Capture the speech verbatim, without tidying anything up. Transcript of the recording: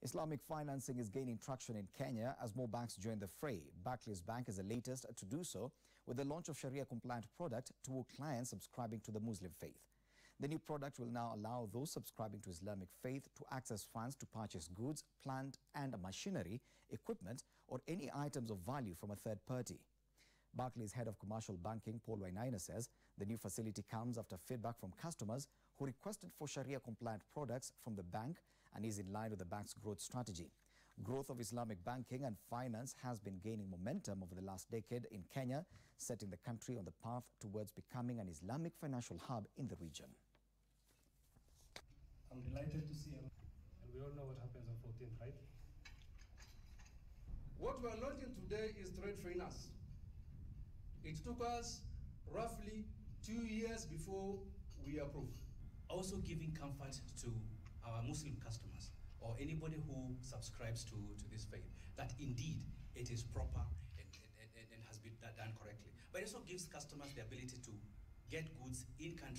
Islamic financing is gaining traction in Kenya as more banks join the fray. Barclays Bank is the latest to do so with the launch of Sharia-compliant product to clients subscribing to the Muslim faith. The new product will now allow those subscribing to Islamic faith to access funds to purchase goods, plant and machinery, equipment or any items of value from a third party. Barclays head of commercial banking, Paul Wainaina, says the new facility comes after feedback from customers who requested for Sharia-compliant products from the bank and is in line with the bank's growth strategy. Growth of Islamic banking and finance has been gaining momentum over the last decade in Kenya, setting the country on the path towards becoming an Islamic financial hub in the region. I'm delighted to see, and we all know what happens on fourteenth, right? What we are launching today is Trade Finance. It took us roughly two years before we approved. Also giving comfort to our Muslim customers or anybody who subscribes to, to this faith that indeed it is proper and, and, and, and has been done correctly. But it also gives customers the ability to get goods in country.